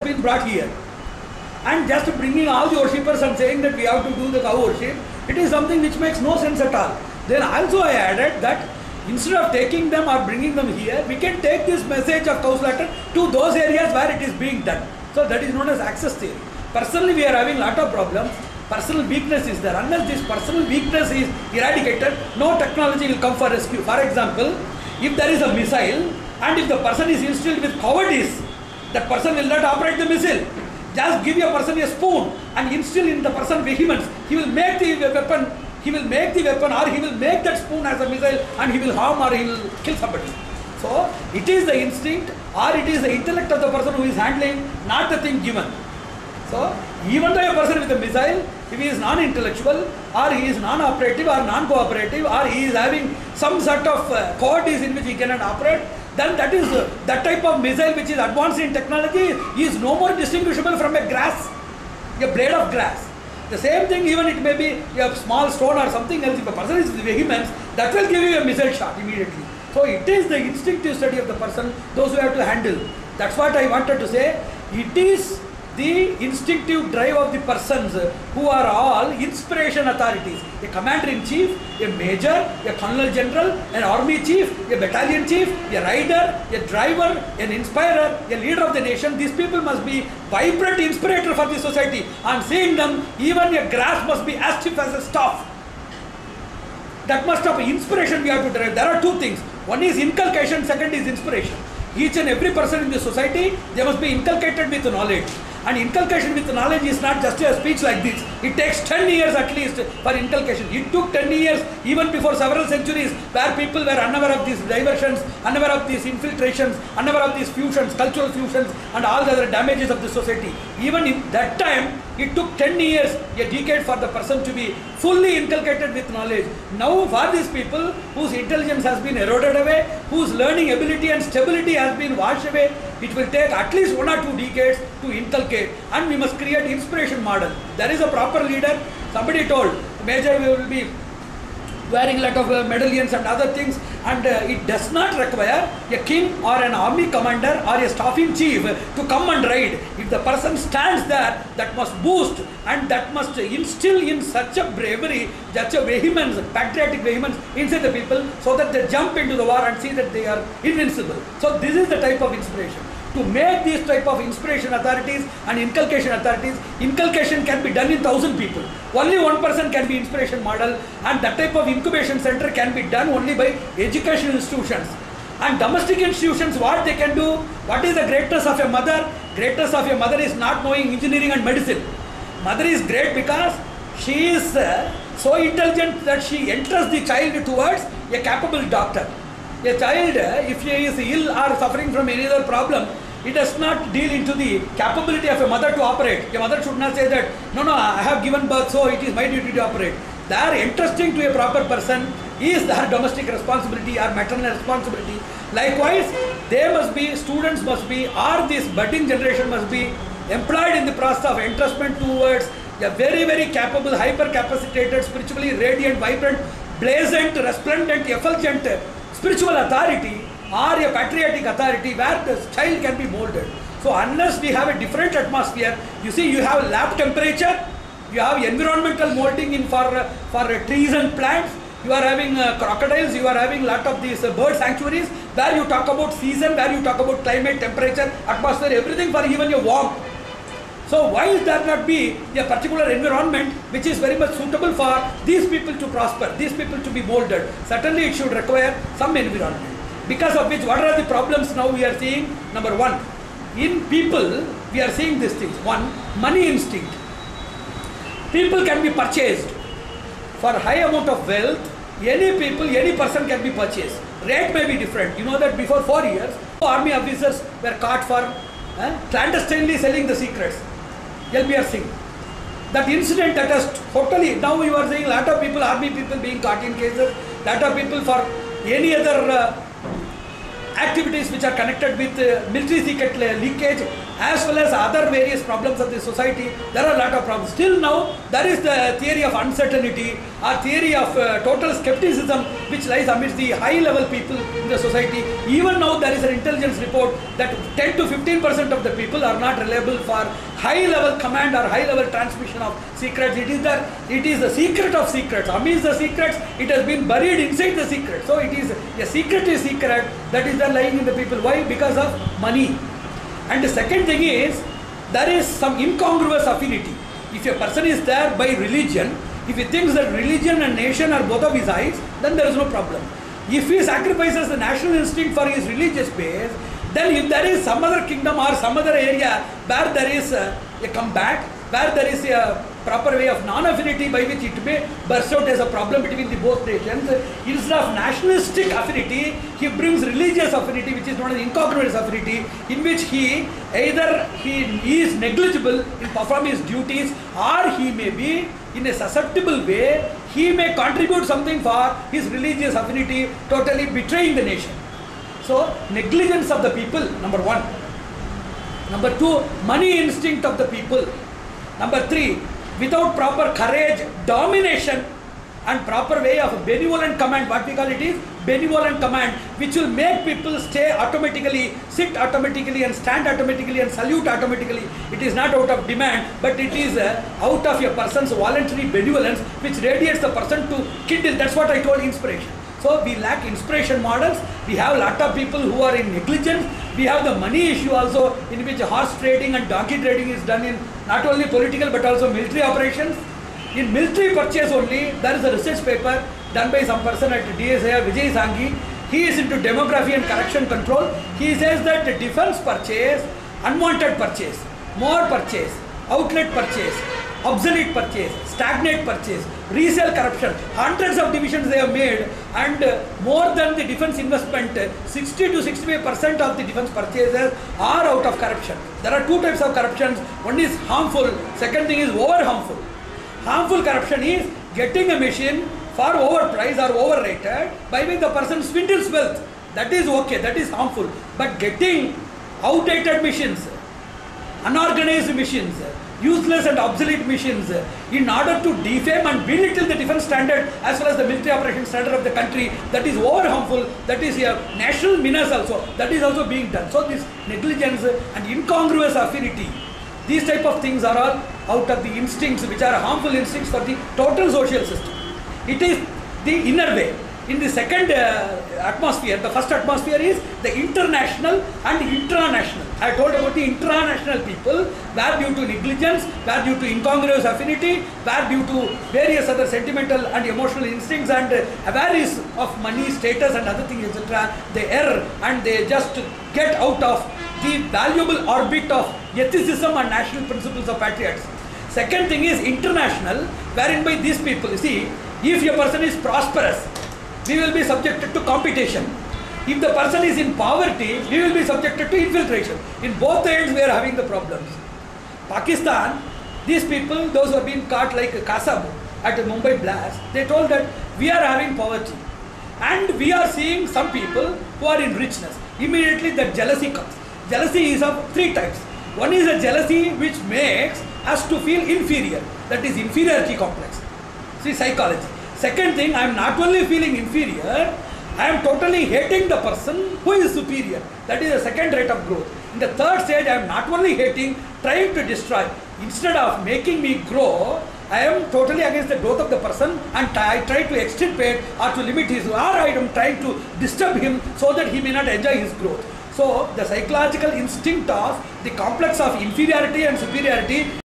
been brought here. And just bringing all the worshippers and saying that we have to do the cow worship, it is something which makes no sense at all. Then also I added that instead of taking them or bringing them here, we can take this message of cow slaughter to those areas where it is being done. So that is known as access theory. Personally, we are having lot of problems. Personal weakness is there. Unless this personal weakness is eradicated, no technology will come for rescue. For example, if there is a missile and if the person is instilled with cowardice, that person will not operate the missile. Just give a person a spoon and instill in the person vehemence. He will make the weapon. He will make the weapon, or he will make that spoon as a missile, and he will harm or he will kill somebody. So it is the instinct or it is the intellect of the person who is handling, not the thing given. So even though a person with a missile, if he is non-intellectual or he is non-operative or non-cooperative or he is having some sort of cowardice in which he cannot operate, then that is that type of missile which is advanced in technology is no more distinguishable from a grass, a blade of grass. The same thing, even it may be a small stone or something else. If a person is with vehemence, that will give you a missile shot immediately. So it is the instinctive study of the person, those who have to handle. That's what I wanted to say. It is the instinctive drive of the persons who are all inspiration authorities. A commander-in-chief, a major, a colonel general, an army chief, a battalion chief, a rider, a driver, an inspirer, a leader of the nation. These people must be vibrant inspirator for the society. On seeing them, even a grass must be as stiff as a staff. That must have inspiration we have to derive. There are two things. One is inculcation, second is inspiration. Each and every person in the society, they must be inculcated with knowledge. And inculcation with knowledge is not just a speech like this. It takes 10 years at least for inculcation. It took 10 years even before several centuries where people were unaware of these diversions, unaware of these infiltrations, unaware of these fusions, cultural fusions and all the other damages of the society. Even in that time, it took 10 years, a decade for the person to be fully inculcated with knowledge. Now for these people whose intelligence has been eroded away, whose learning ability and stability has been washed away, it will take at least 1 or 2 decades to inculcate, and we must create inspiration model. There is a proper leader. Somebody told, Major, we will be wearing a lot of medallions and other things, and it does not require a king or an army commander or a staffing chief to come and ride. If the person stands there, that must boost and that must instill in such a bravery, such a vehemence, patriotic vehemence inside the people, so that they jump into the war and see that they are invincible. So this is the type of inspiration. To make these type of inspiration authorities and inculcation authorities, inculcation can be done in 1,000 people. Only one person can be inspiration model, and that type of incubation center can be done only by educational institutions. And domestic institutions, what they can do, what is the greatness of a mother? Greatness of a mother is not knowing engineering and medicine. Mother is great because she is so intelligent that she enters the child towards a capable doctor. A child, if he is ill or suffering from any other problem, it does not deal into the capability of a mother to operate. A mother should not say that, no, I have given birth, so it is my duty to operate. Their entrusting to a proper person is their domestic responsibility or maternal responsibility. Likewise, they must be, students must be, or this budding generation must be employed in the process of entrustment towards a very, very capable, hyper-capacitated, spiritually radiant, vibrant, blazant, resplendent, effulgent spiritual authority or a patriotic authority where the child can be molded. So unless we have a different atmosphere, you see, you have lab temperature, you have environmental molding in for trees and plants, you are having crocodiles, you are having lot of these bird sanctuaries where you talk about season, where you talk about climate, temperature, atmosphere, everything for even your warmth. So why is there not be a particular environment which is very much suitable for these people to prosper, these people to be molded? Certainly it should require some environment. Because of which, what are the problems now we are seeing? Number one, in people we are seeing these things. One, money instinct. People can be purchased. For high amount of wealth, any people, any person can be purchased. Rate may be different. You know that before 4 years, army officers were caught for clandestinely selling the secrets. LBR Singh. That incident that has totally, now you are seeing a lot of people, army people being caught in cases, lot of people for any other activities which are connected with military secret leakage, as well as other various problems of the society. There are a lot of problems. Still now, there is the theory of uncertainty or theory of total skepticism which lies amidst the high-level people in the society. Even now, there is an intelligence report that 10 to 15% of the people are not reliable for high-level command or high-level transmission of secrets. It is the secret of secrets. Amidst the secrets, it has been buried inside the secret. So it is a secret that is there lying in the people. Why? Because of money. And the second thing is, there is some incongruous affinity. If a person is there by religion, if he thinks that religion and nation are both of his eyes, then there is no problem. If he sacrifices the national instinct for his religious base, then if there is some other kingdom or some other area where there is a combat, where there is a proper way of non-affinity by which it may burst out as a problem between the both nations, instead of nationalistic affinity, he brings religious affinity, which is known as incongruous affinity, in which he is negligible in performing his duties, or he may be in a susceptible way, he may contribute something for his religious affinity, totally betraying the nation. So, negligence of the people, number one. Number two, money instinct of the people. Number three, without proper courage, domination and proper way of benevolent command, what we call it is benevolent command, which will make people stay automatically, sit automatically and stand automatically and salute automatically. It is not out of demand, but it is out of a person's voluntary benevolence, which radiates the person to kindle. That's what I told, inspiration. So we lack inspiration models. We have a lot of people who are in negligence. We have the money issue also, in which horse trading and donkey trading is done in not only political but also military operations. In military purchase only, there is a research paper done by some person at DSIR, Vijay Sanghi. He is into demography and corruption control. He says that the defense purchase, unwanted purchase, more purchase, outlet purchase, obsolete purchase, stagnant purchase, resale corruption, hundreds of divisions they have made, and more than the defense investment, 60 to 65% of the defense purchases are out of corruption. There are two types of corruptions. One is harmful, second thing is over harmful. Harmful corruption is getting a machine for overpriced or overrated by which the person swindles wealth. That is okay, that is harmful. But getting outdated machines, unorganized machines, useless and obsolete machines, in order to defame and belittle the defense standard as well as the military operation standard of the country, that is over harmful. That is a national menace also. That is also being done. So this negligence and incongruous affinity, these type of things are all out of the instincts, which are harmful instincts for the total social system. It is the inner way. In the second atmosphere, the first atmosphere is the international and intranational. I told about the intranational people, where due to negligence, where due to incongruous affinity, where due to various other sentimental and emotional instincts and awareness of money, status and other things, etc., they err and they just get out of the valuable orbit of ethicism and national principles of patriotism. Second thing is international, wherein by these people, you see, if a person is prosperous, we will be subjected to competition. If the person is in poverty, we will be subjected to infiltration. In both ends, we are having the problems. Pakistan, these people, those who have been caught like Kasab at a Mumbai blast, they told that we are having poverty. And we are seeing some people who are in richness. Immediately that jealousy comes. Jealousy is of three types. One is a jealousy which makes us to feel inferior. That is inferiority complex. See, psychology. Second thing, I am not only feeling inferior, I am totally hating the person who is superior. That is the second rate of growth. In the third stage, I am not only hating, trying to destroy. Instead of making me grow, I am totally against the growth of the person and I try to extirpate or to limit his, or I am trying to disturb him so that he may not enjoy his growth. So, the psychological instinct of the complex of inferiority and superiority